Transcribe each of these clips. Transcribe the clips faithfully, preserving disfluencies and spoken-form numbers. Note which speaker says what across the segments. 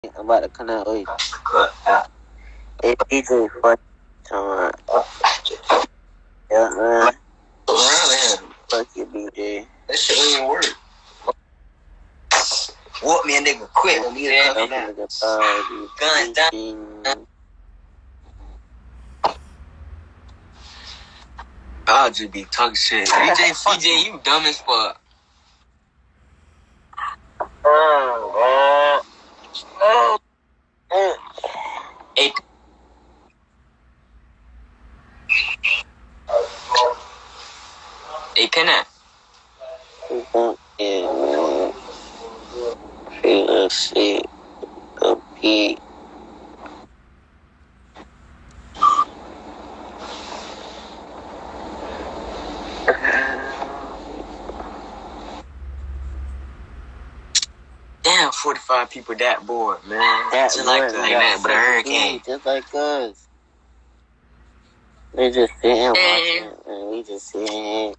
Speaker 1: I'm about to connect with you. Hey, D J, fuck time. Yeah, man. Fuck you, D J.
Speaker 2: That shit don't even work. Whoop me a nigga quick when we there. Guns down. I'll just be talking shit. D J, fuck D J, you dumb as fuck. Oh, oh, oh. Hey. Hey, Penna.
Speaker 1: Yeah, feel sick, a beat.
Speaker 2: Damn, forty-five people that bored, man.
Speaker 1: That
Speaker 2: just like, like that, but a hurricane.
Speaker 1: Just like us. They just sitting watching, and we just sitting.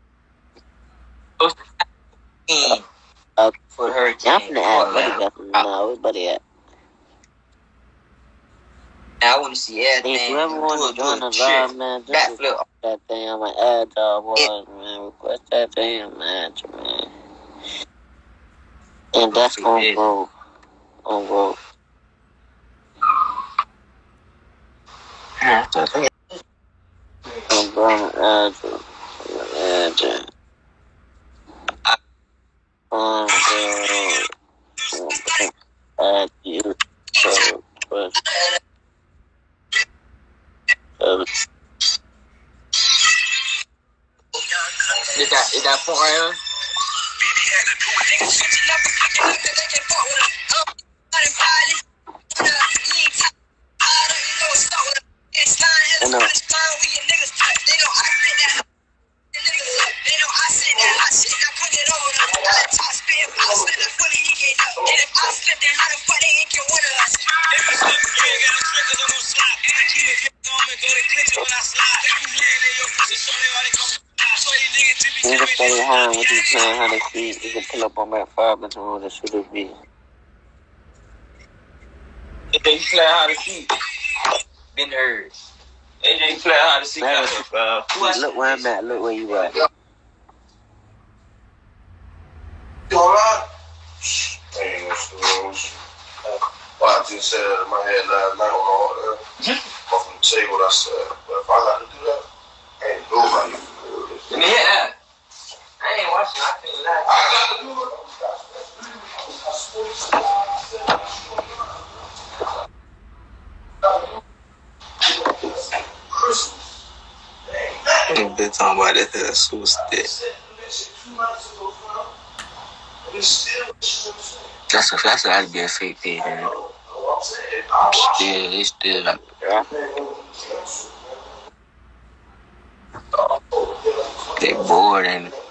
Speaker 2: Uh, uh, for the hurricane.
Speaker 1: I'm finna ask Buddy got some now. Where's Buddy at?
Speaker 2: I want to see everything.
Speaker 1: If you ever want to join the live, man, just request that thing on my ad job, boys, man. Request that thing on my ad, man. And that's on bro. On bro. On bro, on ad, on ad. On bro. Add you. So, but. Um,
Speaker 2: is that is that point right here?
Speaker 1: I know. You can stay at home with these nine hundred feet. You can pull up on that five minutes on the shooter beat.
Speaker 2: A J, you flat how to see. Been heard. A J, you flat how to see.
Speaker 1: Uh, look where I'm at. Look where you at.
Speaker 3: You alright? I ain't gonna school. Well, I just said it in my head last night on all that. I'm gonna tell you what I said. But if I got to do that, ain't nobody can do this.
Speaker 2: Let me hear that. I ain't watching. I can't lie.
Speaker 3: I got to do it. Christmas.
Speaker 2: Ain't been talking about that. That's so stick. That's a that's gotta be a fake page, man. Still, it's still like yeah. They bored and